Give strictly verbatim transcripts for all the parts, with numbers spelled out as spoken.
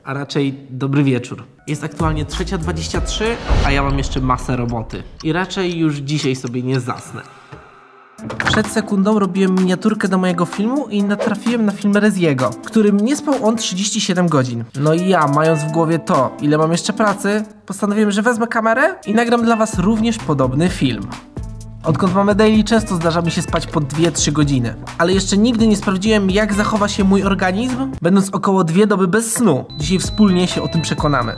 a raczej dobry wieczór. Jest aktualnie trzecia dwadzieścia trzy, a ja mam jeszcze masę roboty. I raczej już dzisiaj sobie nie zasnę. Przed sekundą robiłem miniaturkę do mojego filmu i natrafiłem na film Reziego, którym nie spał on trzydzieści siedem godzin. No i ja, mając w głowie to, ile mam jeszcze pracy, postanowiłem, że wezmę kamerę i nagram dla was również podobny film. Odkąd mamy daily, często zdarza mi się spać po dwie trzy godziny. Ale jeszcze nigdy nie sprawdziłem, jak zachowa się mój organizm, będąc około dwie doby bez snu. Dzisiaj wspólnie się o tym przekonamy.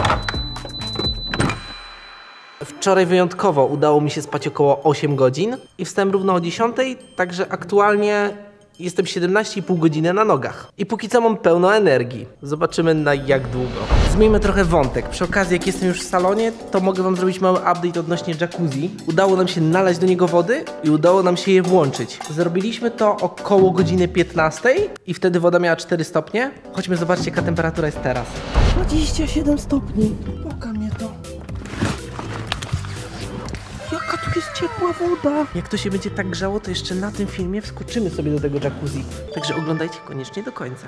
Wczoraj wyjątkowo udało mi się spać około osiem godzin i wstałem równo o dziesiątej, także aktualnie jestem siedemnaście i pół godziny na nogach. I póki co mam pełno energii. Zobaczymy na jak długo. Zmieńmy trochę wątek. Przy okazji, jak jestem już w salonie, to mogę wam zrobić mały update odnośnie jacuzzi. Udało nam się nalać do niego wody i udało nam się je włączyć. Zrobiliśmy to około godziny piętnastej i wtedy woda miała cztery stopnie. Chodźmy zobaczcie, jaka temperatura jest teraz. dwadzieścia siedem stopni. Poka mnie to. Jaka tu jest ciepła woda! Jak to się będzie tak grzało, to jeszcze na tym filmie wskoczymy sobie do tego jacuzzi. Także oglądajcie koniecznie do końca.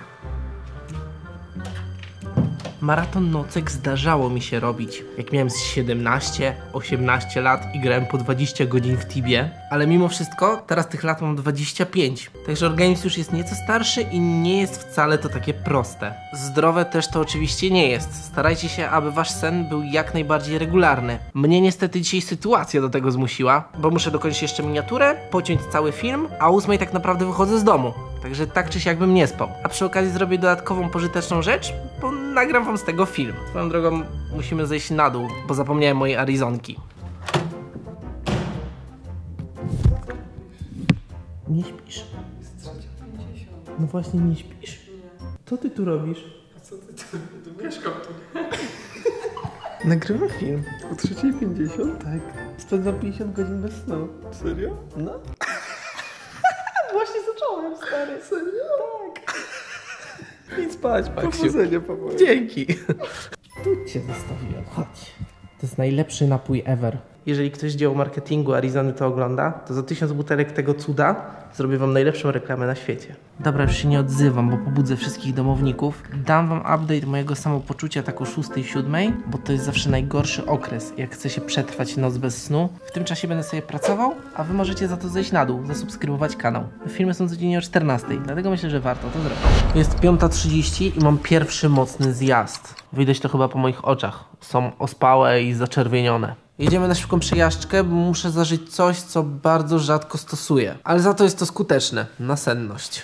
Maraton nocek zdarzało mi się robić, jak miałem z siedemnaście osiemnaście lat i grałem po dwadzieścia godzin w Tibie, ale mimo wszystko teraz tych lat mam dwadzieścia pięć, także organizm już jest nieco starszy i nie jest wcale to takie proste. Zdrowe też to oczywiście nie jest. Starajcie się, aby wasz sen był jak najbardziej regularny. Mnie niestety dzisiaj sytuacja do tego zmusiła, bo muszę dokończyć jeszcze miniaturę, pociąć cały film, a o ósmej tak naprawdę wychodzę z domu. Także tak czy siak bym nie spał. A przy okazji zrobię dodatkową pożyteczną rzecz, bo nagram wam z tego film. Swoją drogą musimy zejść na dół, bo zapomniałem mojej Arizonki. Nie śpisz? Jest trzecia pięćdziesiąt. No właśnie nie śpisz? Co ty tu robisz? A co ty tu? Tu mieszkam tu. Nagrywam film. O trzeciej pięćdziesiąt? Tak. Spędzam pięćdziesiąt godzin bez snu. Serio? No. Właśnie zacząłem, stary. Serio? Tak. Idź spać, Maksiu. Powodzenia, powoli. Dzięki. Tu cię zostawiłem, chodź. To jest najlepszy napój ever. Jeżeli ktoś z działu marketingu Arizony to ogląda, to za tysiąc butelek tego cuda zrobię wam najlepszą reklamę na świecie. Dobra, już się nie odzywam, bo pobudzę wszystkich domowników. Dam wam update mojego samopoczucia tak o szóstej, siódmej, bo to jest zawsze najgorszy okres, jak chce się przetrwać noc bez snu. W tym czasie będę sobie pracował, a wy możecie za to zejść na dół, zasubskrybować kanał. Filmy są codziennie o czternastej, dlatego myślę, że warto to zrobić. Jest piąta trzydzieści i mam pierwszy mocny zjazd. Widać to chyba po moich oczach. Są ospałe i zaczerwienione. Jedziemy na szybką przejażdżkę, bo muszę zażyć coś, co bardzo rzadko stosuję. Ale za to jest to skuteczne. Nasenność.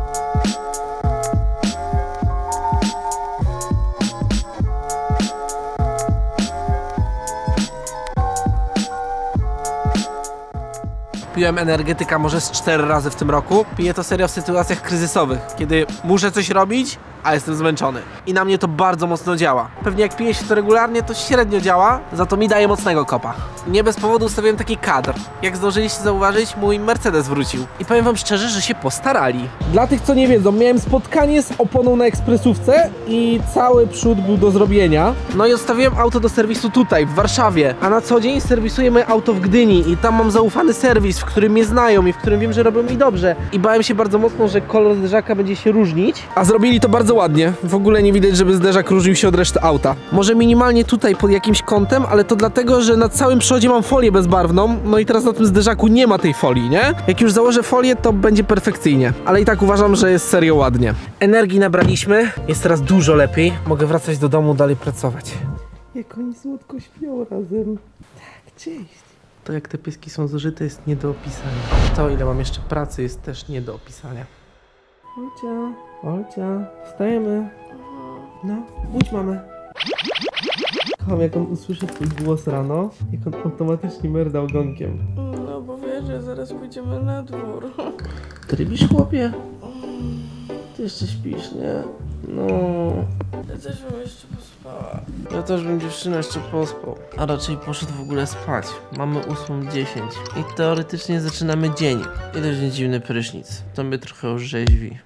Piłem energetyka może z cztery razy w tym roku. Piję to serio w sytuacjach kryzysowych, kiedy muszę coś robić, a jestem zmęczony. I na mnie to bardzo mocno działa. Pewnie jak pije się to regularnie, to średnio działa, za to mi daje mocnego kopa. Nie bez powodu ustawiłem taki kadr. Jak zdążyliście zauważyć, mój Mercedes wrócił. I powiem wam szczerze, że się postarali. Dla tych, co nie wiedzą, miałem spotkanie z oponą na ekspresówce i cały przód był do zrobienia. No i odstawiłem auto do serwisu tutaj, w Warszawie. A na co dzień serwisuję moje auto w Gdyni i tam mam zaufany serwis, w którym mnie znają i w którym wiem, że robią mi dobrze. I bałem się bardzo mocno, że kolor zderzaka będzie się różnić. A zrobili to bardzo ładnie. W ogóle nie widać, żeby zderzak różnił się od reszty auta. Może minimalnie tutaj pod jakimś kątem, ale to dlatego, że na całym przodzie mam folię bezbarwną. No i teraz na tym zderzaku nie ma tej folii, nie? Jak już założę folię, to będzie perfekcyjnie. Ale i tak uważam, że jest serio ładnie. Energii nabraliśmy. Jest teraz dużo lepiej. Mogę wracać do domu, dalej pracować. Jak oni słodko śpią razem. Tak, cześć. To jak te pieski są zużyte jest nie do opisania. To ile mam jeszcze pracy jest też nie do opisania. Olcia, Olcia, wstajemy. No, budź mamę. Kocham, jak on usłyszy twój głos rano, jak on automatycznie merda ogonkiem. No bo wiesz, że zaraz pójdziemy na dwór. Trybisz, chłopie? Ty jeszcze śpisz, nie? No. Ja też bym jeszcze pospała. Ja też bym dziewczynę jeszcze pospał. A raczej poszedł w ogóle spać. Mamy ósmą dziesięć i teoretycznie zaczynamy dzień. I dość dziwny prysznic. To mnie trochę orzeźwi.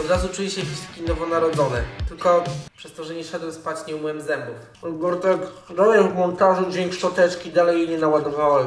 Od razu czuję się jakiś taki nowonarodzony. Tylko przez to, że nie szedłem spać, nie umyłem zębów. Bartek, dalej w montażu dźwięk szczoteczki, dalej jej nie naładowałem.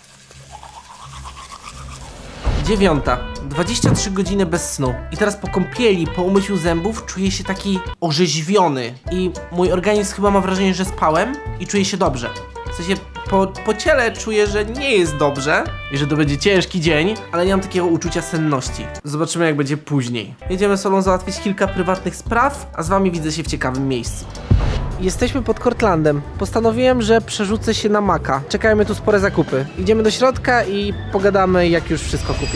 Dziewiąta. dwadzieścia trzy godziny bez snu. I teraz po kąpieli, po umyciu zębów czuję się taki orzeźwiony. I mój organizm chyba ma wrażenie, że spałem i czuję się dobrze. W sensie po, po ciele czuję, że nie jest dobrze i że to będzie ciężki dzień, ale nie mam takiego uczucia senności. Zobaczymy, jak będzie później. Jedziemy z Solą załatwić kilka prywatnych spraw, a z wami widzę się w ciekawym miejscu. Jesteśmy pod Cortlandem. Postanowiłem, że przerzucę się na Maka. Czekają mnie tu spore zakupy. Idziemy do środka i pogadamy, jak już wszystko kupię.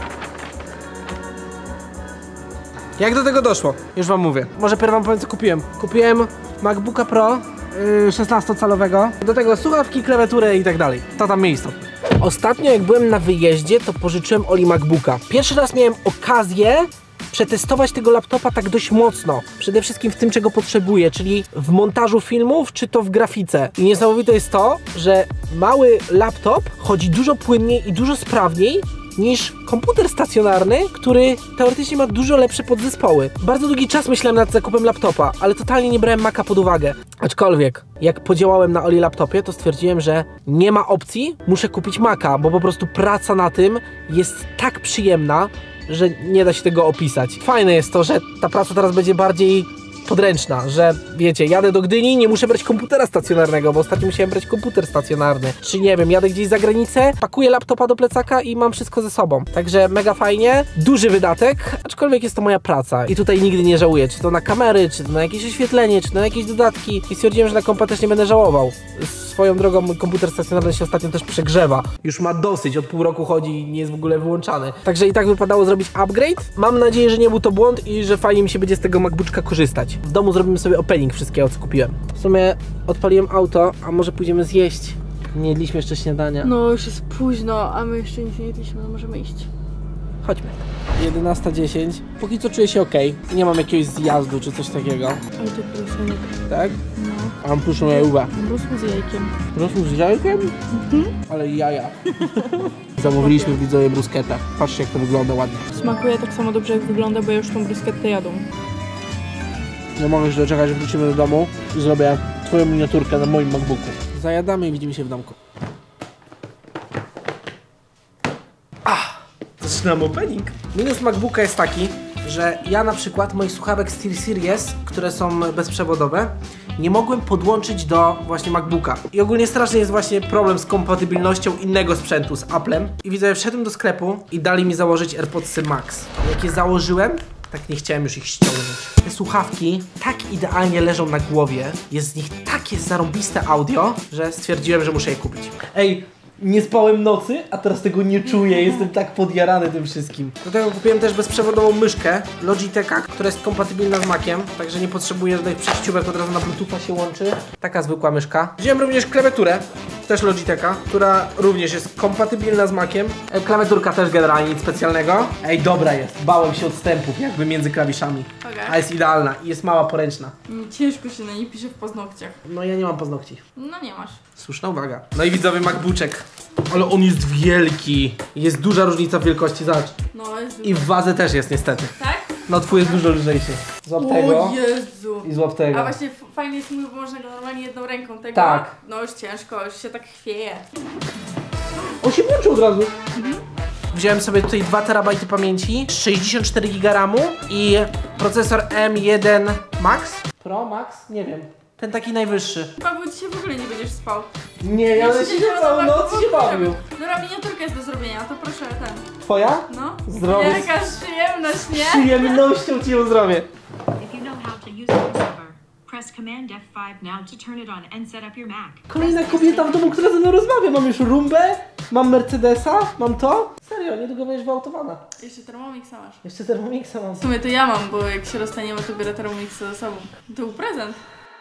Jak do tego doszło? Już wam mówię. Może pierw wam powiem, co kupiłem. Kupiłem MacBooka Pro yy, szesnastocalowego. Do tego słuchawki, klawiaturę i tak dalej. To tam miejsce. Ostatnio jak byłem na wyjeździe, to pożyczyłem Oli MacBooka. Pierwszy raz miałem okazję przetestować tego laptopa tak dość mocno. Przede wszystkim w tym, czego potrzebuję, czyli w montażu filmów, czy to w grafice. I niesamowite jest to, że mały laptop chodzi dużo płynniej i dużo sprawniej niż komputer stacjonarny, który teoretycznie ma dużo lepsze podzespoły. Bardzo długi czas myślałem nad zakupem laptopa, ale totalnie nie brałem Maca pod uwagę. Aczkolwiek, jak podziałałem na Oli laptopie, to stwierdziłem, że nie ma opcji, muszę kupić Maca, bo po prostu praca na tym jest tak przyjemna, że nie da się tego opisać. Fajne jest to, że ta praca teraz będzie bardziej podręczna, że wiecie, jadę do Gdyni, nie muszę brać komputera stacjonarnego, bo ostatnio musiałem brać komputer stacjonarny. Czy nie wiem, jadę gdzieś za granicę, pakuję laptopa do plecaka i mam wszystko ze sobą. Także mega fajnie, duży wydatek, aczkolwiek jest to moja praca i tutaj nigdy nie żałuję, czy to na kamery, czy to na jakieś oświetlenie, czy na jakieś dodatki i stwierdziłem, że na kompa też nie będę żałował. Swoją drogą mój komputer stacjonarny się ostatnio też przegrzewa. Już ma dosyć, od pół roku chodzi i nie jest w ogóle wyłączany. Także i tak wypadało zrobić upgrade. Mam nadzieję, że nie był to błąd i że fajnie mi się będzie z tego MacBooka korzystać. W domu zrobimy sobie opening wszystkiego, co kupiłem. W sumie odpaliłem auto, a może pójdziemy zjeść? Nie jedliśmy jeszcze śniadania. No już jest późno, a my jeszcze nic nie jedliśmy, no możemy iść. Chodźmy. jedenasta dziesięć. Póki co czuję się ok. Nie mam jakiegoś zjazdu czy coś takiego. Ale to prusenek. Tak? No. Mam pluszną jajówę. Rosół z jajkiem. Rosół z jajkiem? Mhm. Ale jaja. Zamówiliśmy widzowie brusketę. Patrzcie, jak to wygląda ładnie. Smakuje tak samo dobrze, jak wygląda, bo ja już tą bruschettę jadą. Nie mogę się doczekać, że wrócimy do domu i zrobię twoją miniaturkę na moim MacBooku. Zajadamy i widzimy się w domku. Ach! Zaczynam opening. Minus MacBooka jest taki, że ja na przykład moich słuchawek SteelSeries, które są bezprzewodowe, nie mogłem podłączyć do właśnie MacBooka. I ogólnie strasznie jest właśnie problem z kompatybilnością innego sprzętu z Applem. I widzę, wszedłem do sklepu i dali mi założyć AirPodsy Max. Jak je założyłem, tak nie chciałem już ich ściągnąć. Te słuchawki tak idealnie leżą na głowie, jest z nich takie zarąbiste audio, że stwierdziłem, że muszę je kupić. Ej, nie spałem nocy, a teraz tego nie czuję, jestem tak podjarany tym wszystkim. Do tego kupiłem też bezprzewodową myszkę Logitecha, która jest kompatybilna z Maciem, także nie potrzebuję żadnych przejściówek, od razu na Bluetootha się łączy. Taka zwykła myszka. Wziąłem również klawiaturę, też Logitecha, która również jest kompatybilna z Maciem. E, klawiaturka też generalnie nic specjalnego. Ej, dobra jest, bałem się odstępów jakby między klawiszami, Okay. a jest idealna i jest mała poręczna. Ciężko się na niej pisze w paznokciach. No ja nie mam paznokci. No nie masz. Słuszna uwaga. No i widzowie MacBooczek. Ale on jest wielki. Jest duża różnica w wielkości, zobacz. No jest I w wadze też jest niestety. Tak? No twój jest dużo lżejszy. Złap tego O Jezu. i złap tego. A właśnie fajnie jest mój, bo można go normalnie jedną ręką tego. Tak. No już ciężko, już się tak chwieje. On się włączył od razu. Mhm. Wziąłem sobie tutaj dwa terabajty pamięci, sześćdziesiąt cztery giga ramu i procesor M jeden Max. Pro, Max? Nie wiem. Ten taki najwyższy. Paweł, dzisiaj w ogóle nie będziesz spał. Nie, ja będę siedział całą noc i się bawił. Dobra, miniaturka jest do zrobienia, to proszę ten. Twoja? No. Zdrowie. Jakaś przyjemność, nie? Przyjemnością ci ją zrobię. If you know how to use VoiceOver, press Command F five now to turn it on and set up your Mac. Kolejna kobieta w domu, która ze mną rozmawia. Mam już Rumbę, mam Mercedesa, mam to. Serio, niedługo będziesz wyautowana. Jeszcze Thermomixa masz. Jeszcze Thermomixa mam. W sumie to ja mam, bo jak się rozstaniemy, to biorę Thermomixa ze sobą. To był prezent.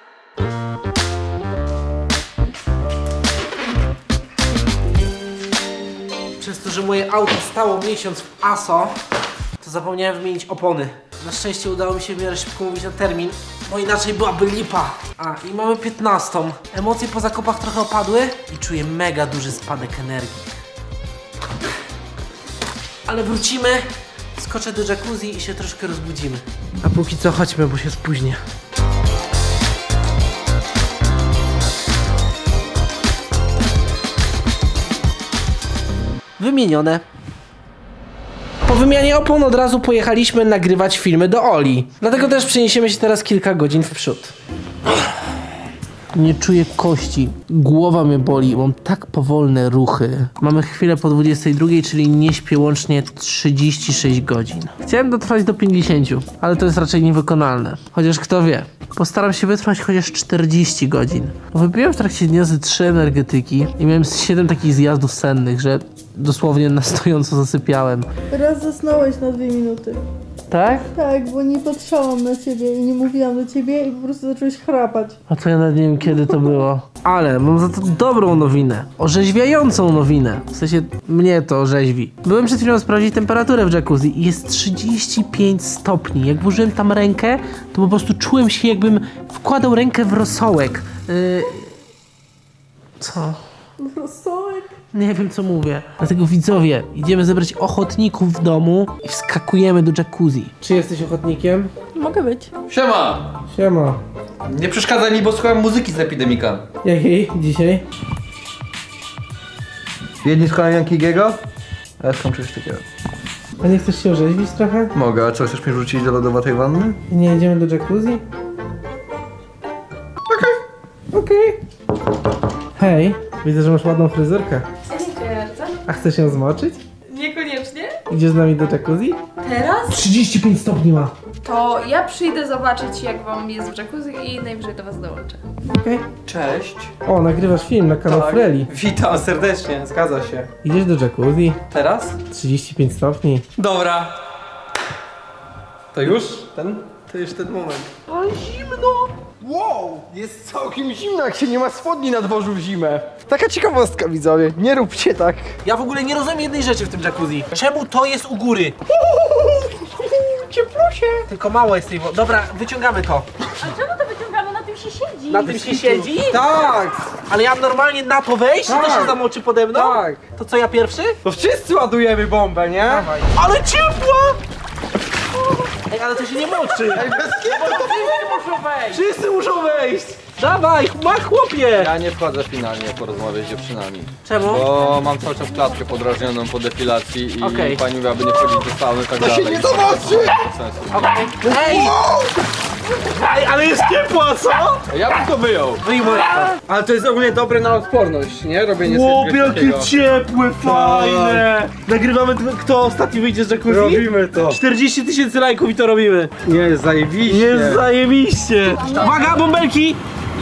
Przez to, że moje auto stało miesiąc w A S O, to zapomniałem wymienić opony. Na szczęście udało mi się w miarę szybko mówić na termin, bo inaczej byłaby lipa. A, i mamy piętnastą. Emocje po zakupach trochę opadły i czuję mega duży spadek energii. Ale wrócimy z Skoczę do jacuzzi i się troszkę rozbudzimy. A póki co chodźmy, bo się spóźnię. Wymienione. Po wymianie opon od razu pojechaliśmy nagrywać filmy do Oli. Dlatego też przeniesiemy się teraz kilka godzin w przód. Nie czuję kości. Głowa mnie boli. Mam tak powolne ruchy. Mamy chwilę po dwudziestej drugiej, czyli nie śpię łącznie trzydzieści sześć godzin. Chciałem dotrwać do pięćdziesięciu, ale to jest raczej niewykonalne. Chociaż kto wie. Postaram się wytrwać chociaż czterdzieści godzin. Wypiłem w trakcie dnia ze trzy energetyki i miałem z siedem takich zjazdów sennych, że dosłownie na stojąco zasypiałem. Raz zasnąłeś na dwie minuty. Tak? Tak, bo nie patrzałam na ciebie i nie mówiłam do ciebie i po prostu zacząłeś chrapać. A to ja nawet nie wiem, kiedy to było. Ale mam za to dobrą nowinę. Orzeźwiającą nowinę. W sensie mnie to orzeźwi. Byłem przed chwilą sprawdzić temperaturę w jacuzzi i jest trzydzieści pięć stopni. Jak włożyłem tam rękę, to po prostu czułem się, jakbym wkładał rękę w rosołek. Yy... Co? Rosołek? Nie wiem, co mówię. Dlatego widzowie, idziemy zebrać ochotników w domu i wskakujemy do jacuzzi. Czy jesteś ochotnikiem? Mogę być. Siema! Siema. Nie przeszkadzaj mi, bo słucham muzyki z Epidemika. Jakiej dzisiaj? Jedni słuchają Jankiego, a ja słucham czegoś takiego. A nie chcesz się orzeźwić trochę? Mogę, a co, chcesz mnie rzucić do lodowatej wanny? I nie jedziemy do jacuzzi? Okej. Okej. Hej, widzę, że masz ładną fryzurkę. Dziękuję bardzo. A chcesz ją zmoczyć? Niekoniecznie. Idziesz z nami do jacuzzi? Teraz? trzydzieści pięć stopni ma. To ja przyjdę zobaczyć, jak wam jest w jacuzzi i najwyżej do was dołączę. Okej. Cześć. O, nagrywasz film na kanał Freli. Witam serdecznie, zgadza się. Idziesz do jacuzzi? Teraz? trzydzieści pięć stopni. Dobra. To już? Ten? To już ten moment. A zimno! Wow! Jest całkiem zimno, jak się nie ma spodni na dworzu w zimę. Taka ciekawostka, widzowie. Nie róbcie tak. Ja w ogóle nie rozumiem jednej rzeczy w tym jacuzzi. Czemu to jest u góry? Cieplusie. Tylko mało jest tej wody. Dobra, wyciągamy to. A czemu to wyciągamy? Na tym się siedzi. Na tym się siedzi? Tak! Ale ja mam normalnie na to wejść? Tak. To się zamoczy pode mną? Tak. To co, ja pierwszy? To wszyscy ładujemy bombę, nie? Dawaj. Ale ciepło! Ej, ale to się nie moczy. Ej, bez kitu, to wszyscy muszą wejść. Wszyscy muszą wejść. Dawaj, ma chłopie. Ja nie wchodzę finalnie porozmawiać z dziewczynami, Czemu? bo mam cały czas klatkę podrażnioną po depilacji i Okej. pani mówi, aby nie wchodzić do sauny i tak To dalej. się nie zobaczy! Sensu. Okej. Ej! Ej, ale jest ciepło, co? Ja bym to wyjął! Wyjmuj to. Ale to jest ogólnie dobre na odporność, nie? Robienie Ło, sobie czegoś jakie takiego. ciepłe, fajne! Nagrywamy, t- kto ostatni wyjdzie z jacuzzi? Robimy to. czterdzieści tysięcy lajków i to robimy. Nie, zajebiście. Jest zajebiście. Uwaga, bąbelki!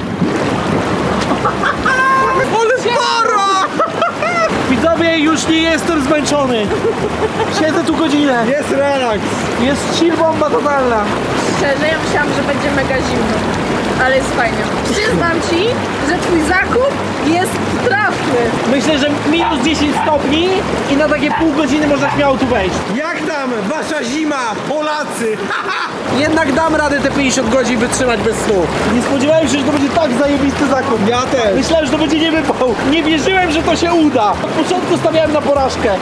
Ale stara! Widzowie, już nie jestem zmęczony. Siedzę tu godzinę. Jest relaks. Jest chill bomba totalna. Szczerze, ja myślałam, że będzie mega zimno. Ale jest fajnie. Przyznam ci, że twój zakup jest trafny. Myślę, że minus dziesięć stopni i na takie pół godziny można śmiało tu wejść. Jak tam wasza zima, Polacy? Jednak dam radę te pięćdziesiąt godzin wytrzymać bez snu. Nie spodziewałem się, że to będzie tak zajebisty zakup. Ja też. Myślałem, że to będzie nie wypał. Nie wierzyłem, że to się uda. Od początku stawiałem na porażkę.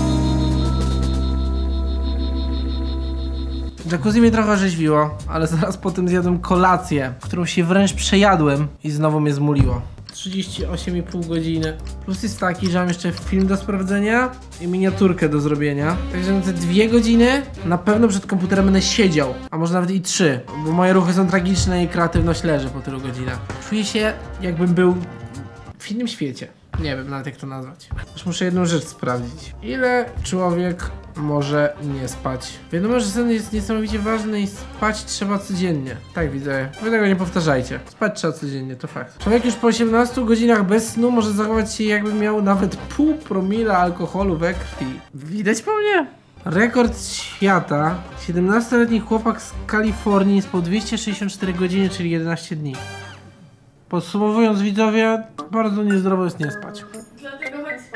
Jacuzzi mnie trochę orzeźwiło, ale zaraz po tym zjadłem kolację, którą się wręcz przejadłem i znowu mnie zmuliło. trzydzieści osiem i pół godziny. Plus jest taki, że mam jeszcze film do sprawdzenia i miniaturkę do zrobienia. Także na te dwie godziny na pewno przed komputerem będę siedział, a może nawet i trzy, bo moje ruchy są tragiczne i kreatywność leży po tylu godzinach. Czuję się, jakbym był w innym świecie. Nie wiem nawet jak to nazwać. Już muszę jedną rzecz sprawdzić. Ile człowiek może nie spać? Wiadomo, że sen jest niesamowicie ważny i spać trzeba codziennie. Tak widzę. Wy tego nie powtarzajcie. Spać trzeba codziennie, to fakt. Człowiek już po osiemnastu godzinach bez snu może zachować się, jakby miał nawet pół promila alkoholu we krwi. Widać po mnie? Rekord świata. siedemnastoletni chłopak z Kalifornii spał dwieście sześćdziesiąt cztery godziny, czyli jedenaście dni. Podsumowując, widzowie, bardzo niezdrowo jest nie spać. Dlatego chodź spać.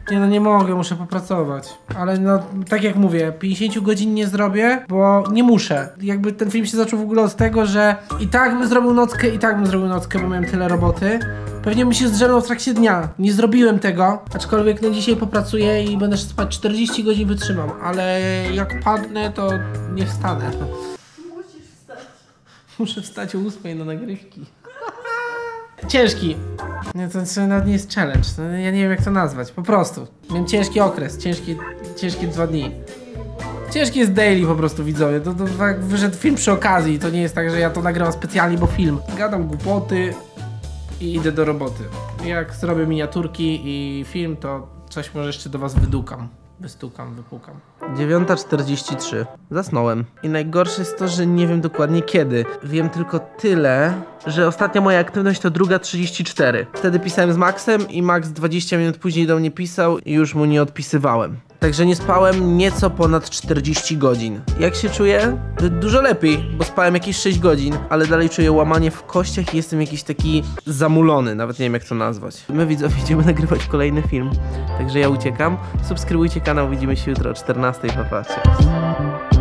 Nie no, nie mogę, muszę popracować. Ale no, tak jak mówię, pięćdziesiąt godzin nie zrobię, bo nie muszę. Jakby ten film się zaczął w ogóle od tego, że i tak bym zrobił nockę, i tak bym zrobił nockę, bo miałem tyle roboty. Pewnie bym się zdrzemnął w trakcie dnia. Nie zrobiłem tego, aczkolwiek no dzisiaj popracuję i będę spać czterdzieści godzin wytrzymam, ale jak padnę, to nie wstanę. Musisz wstać. Muszę wstać o ósmej na nagrywki. Ciężki. Nie, to, to nawet nie jest challenge. No, ja nie wiem jak to nazwać. Po prostu. Miałem ciężki okres, ciężkie, ciężkie dwa dni. Ciężki jest daily po prostu, widzowie. To, to tak wyszedł film przy okazji. To nie jest tak, że ja to nagrywam specjalnie, bo film. Gadam głupoty i idę do roboty. Jak zrobię miniaturki i film, to coś może jeszcze do was wydukam. Wystukam, wypukam. dziewiąta czterdzieści trzy. Zasnąłem. I najgorsze jest to, że nie wiem dokładnie kiedy. Wiem tylko tyle, że ostatnia moja aktywność to druga trzydzieści cztery. Wtedy pisałem z Maxem i Max dwadzieścia minut później do mnie pisał i już mu nie odpisywałem. Także nie spałem nieco ponad czterdzieści godzin. Jak się czuję? Dużo lepiej, bo spałem jakieś sześć godzin, ale dalej czuję łamanie w kościach i jestem jakiś taki zamulony, nawet nie wiem jak to nazwać. My widzowie idziemy nagrywać kolejny film, także ja uciekam. Subskrybujcie kanał, widzimy się jutro o czternastej, pa pa, cześć.